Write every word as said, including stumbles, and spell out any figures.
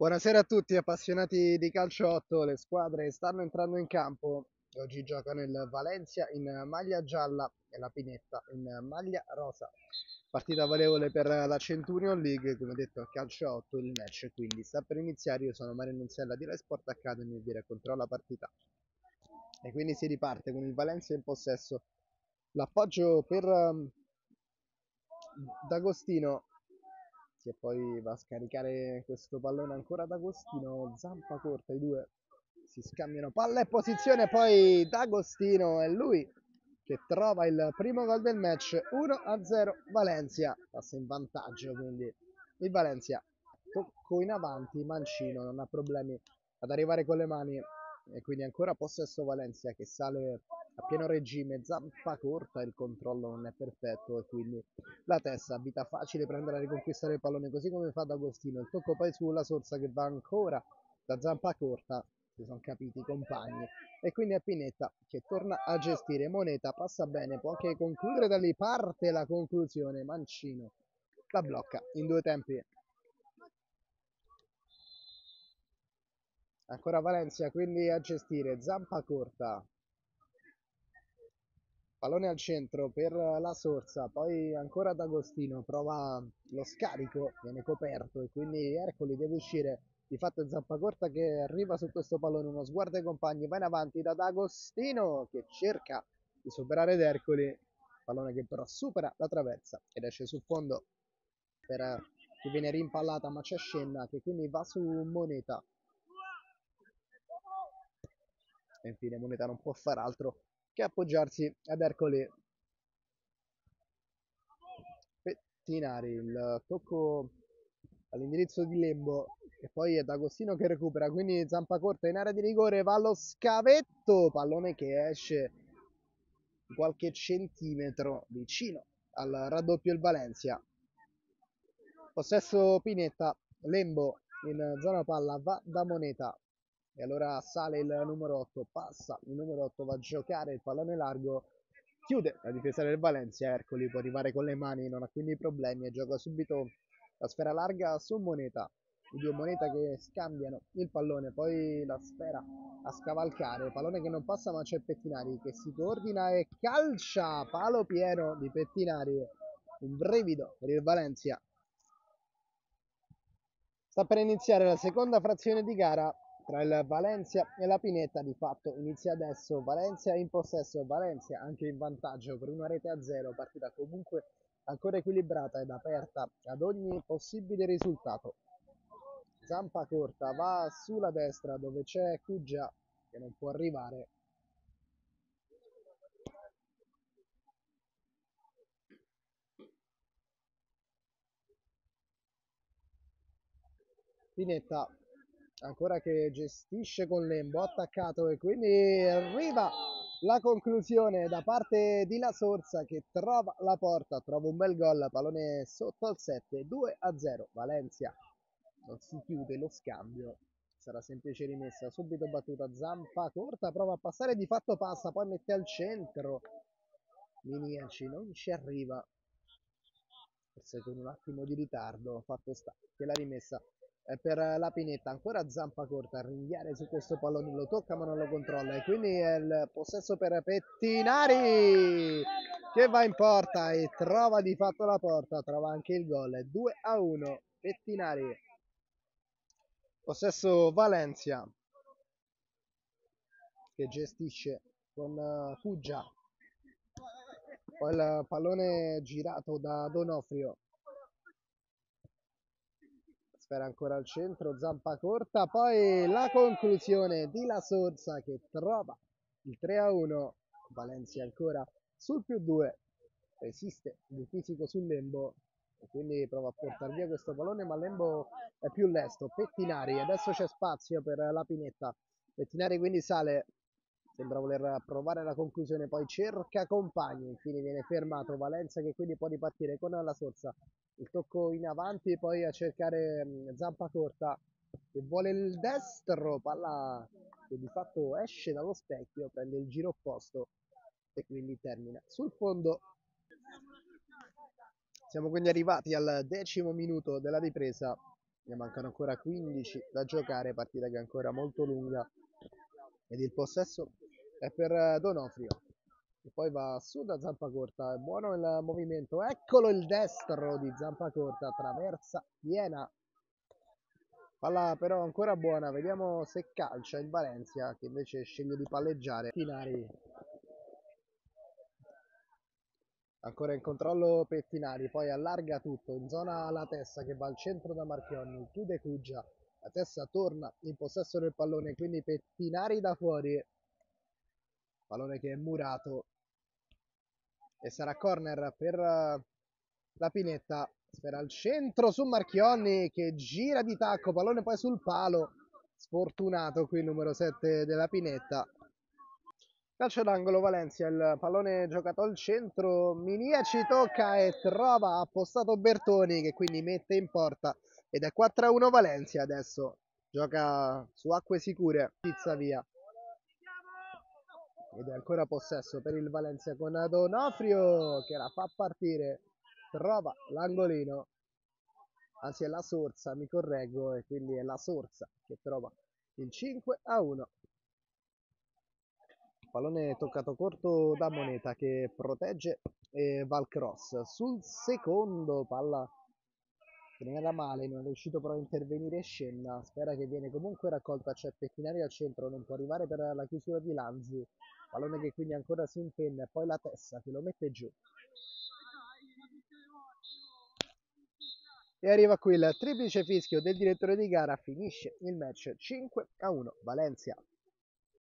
Buonasera a tutti appassionati di calciotto, le squadre stanno entrando in campo. Oggi giocano il Valencia in maglia gialla e la Pinetta in maglia rosa. Partita valevole per la Centurion League, come detto a calcio a otto il match quindi sta per iniziare. Io sono Mario Nunziella di Rai Sport Academy e vi racconterò la partita. E quindi si riparte con il Valencia in possesso. L'appoggio per um, D'Agostino, che poi va a scaricare questo pallone ancora D'Agostino, zampa corta, i due si scambiano palla e posizione, poi D'Agostino è lui che trova il primo gol del match. Uno a zero Valencia, passa in vantaggio, quindi il Valencia tocco in avanti, Mancino non ha problemi ad arrivare con le mani e quindi ancora possesso Valencia che sale a pieno regime, zampa corta, il controllo non è perfetto e quindi la testa, vita facile per andare a riconquistare il pallone così come fa D'Agostino. Il tocco poi sulla Sorsa che va ancora da zampa corta, si sono capiti i compagni, e quindi è Pinetta che torna a gestire. Moneta passa bene, può anche concludere, da lì parte la conclusione, Mancino la blocca in due tempi. Ancora Valencia quindi a gestire, zampa corta, pallone al centro per la Sorsa, poi ancora D'Agostino prova lo scarico, viene coperto e quindi Ercoli deve uscire. Di fatto è Zappacorta che arriva su questo pallone, uno sguardo ai compagni, va in avanti da D'Agostino che cerca di superare Ercoli, pallone che però supera la traversa ed esce sul fondo per che viene rimpallata, ma c'è Scenna che quindi va su Moneta e infine Moneta non può far altro che appoggiarsi ad Ercoli. Pettinari, il tocco all'indirizzo di Lembo e poi è D'Agostino che recupera, quindi zampa corta in area di rigore, va allo scavetto, pallone che esce qualche centimetro vicino al raddoppio il Valencia. Possesso Pinetta, Lembo in zona palla va da Moneta e allora sale il numero otto, passa il numero otto, va a giocare il pallone largo, chiude la difesa del Valencia. Ercoli può arrivare con le mani, non ha quindi problemi e gioca subito la sfera larga su Moneta. I due Moneta che scambiano il pallone, poi la sfera a scavalcare, pallone che non passa, ma c'è Pettinari che si coordina e calcia, palo pieno di Pettinari, un brivido per il Valencia. Sta per iniziare la seconda frazione di gara tra il Valencia e la Pinetta. Di fatto inizia adesso, Valencia in possesso, Valencia anche in vantaggio per una rete a zero, partita comunque ancora equilibrata ed aperta ad ogni possibile risultato. Zampa corta, va sulla destra dove c'è Cuggia che non può arrivare. Pinetta ancora che gestisce con Lembo, attaccato e quindi arriva la conclusione da parte di La Sorsa che trova la porta, trova un bel gol, pallone sotto al sette, due a zero. Valencia non si chiude lo scambio, sarà semplice rimessa, subito battuta, zampa corta, prova a passare, di fatto passa, poi mette al centro, Miniaci non ci arriva, forse con un attimo di ritardo, fatto sta che la rimessa è per la Pinetta, ancora zampa corta a ringhiare su questo pallone, lo tocca ma non lo controlla e quindi è il possesso per Pettinari che va in porta e trova di fatto la porta, trova anche il gol, due a uno Pettinari. Possesso Valencia che gestisce con uh, Fuggia, poi il pallone girato da Donofrio, sfera ancora al centro, zampa corta, poi la conclusione di La Sorsa che trova il tre a uno. Valencia ancora sul più due, resiste di fisico sul Lembo e quindi prova a portare via questo pallone, ma Lembo è più lesto. Pettinari, adesso c'è spazio per la Pinetta, Pettinari quindi sale, sembra voler provare la conclusione, poi cerca compagni, infine viene fermato Valencia che quindi può ripartire con La Sorsa, il tocco in avanti e poi a cercare mh, zampa corta che vuole il destro, palla che di fatto esce dallo specchio, prende il giro opposto e quindi termina sul fondo. Siamo quindi arrivati al decimo minuto della ripresa Ne mancano ancora quindici da giocare, partita che è ancora molto lunga. Ed il possesso è per Donofrio. E poi va su da Zampacorta, è buono il movimento, eccolo il destro di Zampacorta, traversa piena. Palla però ancora buona, vediamo se calcia il Valencia che invece sceglie di palleggiare. Pettinari. Ancora in controllo Pettinari, poi allarga tutto in zona alla testa che va al centro da Marchionni, chiude Cuggia, la testa torna in possesso del pallone, quindi Pettinari da fuori, pallone che è murato e sarà corner per la Pinetta, sfera al centro su Marchionni che gira di tacco, pallone poi sul palo, sfortunato qui il numero sette della Pinetta. Calcio d'angolo Valencia, il pallone giocato al centro, Minia ci tocca e trova appostato Bertoni che quindi mette in porta ed è quattro a uno Valencia adesso, gioca su acque sicure, pizza via. Ed è ancora possesso per il Valencia con Donofrio che la fa partire, trova l'angolino, anzi è la Sorsa, mi correggo, e quindi è la Sorsa che trova il cinque a uno. Pallone toccato corto da Moneta che protegge e va al cross. Sul secondo palla che non era male, non è riuscito però a intervenire Scenna, spera che viene comunque raccolta, c'è Pettinari al centro, non può arrivare per la chiusura di Lanzi, pallone che quindi ancora si impenna e poi la testa che lo mette giù. E arriva qui il triplice fischio del direttore di gara, finisce il match cinque a uno Valencia.